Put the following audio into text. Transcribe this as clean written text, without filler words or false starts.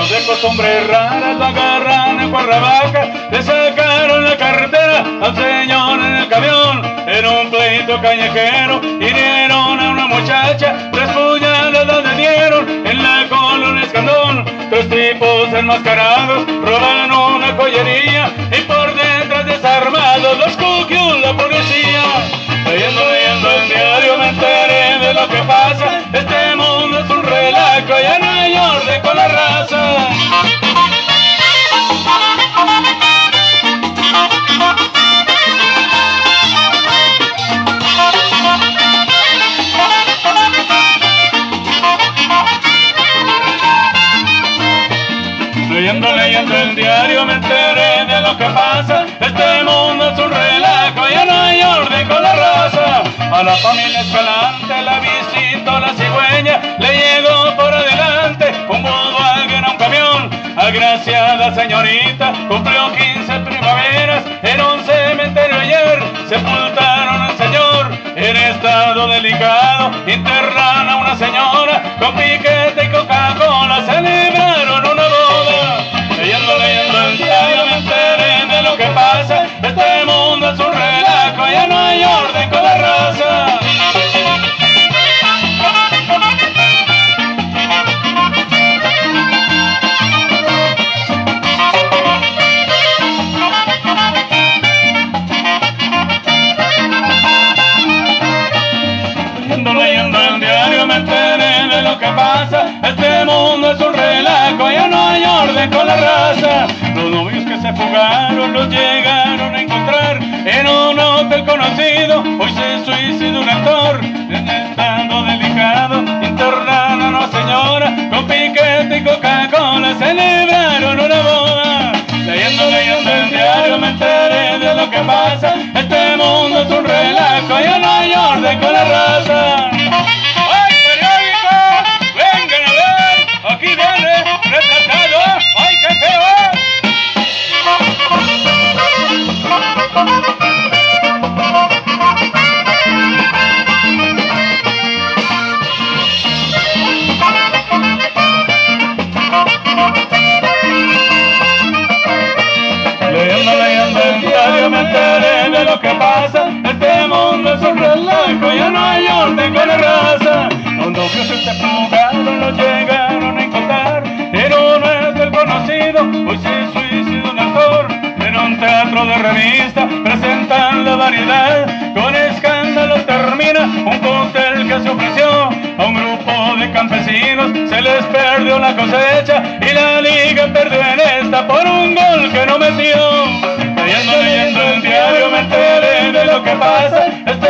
Unos de costumbres raras lo agarran en Cuernavaca, le sacaron la carretera al señor en el camión. En un pleito callejero hirieron a una muchacha, 3 puñaladas le dieron en la colonia Escandón. 3 tipos enmascarados roban una joyería y por detrás desarmados los cuquios la policía. Leyendo el diario me enteré de lo que pasa. Este mundo es un relajo, ya no hay orden con la raza. Leyendo el diario me enteré de lo que pasa. Este mundo es un relajo, ya no hay orden con la raza. A la familia Escalante la visitó la cigüeña, le llegó por adelante un Volkswagen a un camión. Agraciada señorita cumplió 15 primaveras en un cementerio ayer. Sepultaron al señor en estado delicado, internan a una señora con piquete y Coca-Cola, celebraron una boda. Leyendo el diario me enteré de lo que pasa. Este mundo es un relajo, ya no hay orden con la raza. Leyendo el diario me enteré de lo que pasa. Este mundo es un relajo, ya no hay orden con la raza. Los novios que se fugaron los llegaron a encontrar en un hotel conocido. Hoy se suicidó un actor en estado delicado. Internaron a una señora con piquete y Coca-Cola, celebraron una boda. Leyendo el diario me enteré de lo que pasa. Este mundo es un relajo, ya no hay orden con la raza. ¡Ay, periódico! ¡Vengan a ver! ¡Aquí viene retratado! ¡Ay, qué feo! Leyendo el diario me enteré de lo que pasa. Este mundo es un relajo, ya no hay orden con la raza. Los novios que se fugaron los llegaron a encontrar en un hotel conocido. Hoy se suicidó un actor en un teatro de revista. Presentan la variedad, con escándalos termina un cóctel que se ofreció a un grupo de campesinos. Se les perdió la cosecha y la liga perdió en esta por un gol que no metió. Leyendo el diario me enteré de lo que pasa.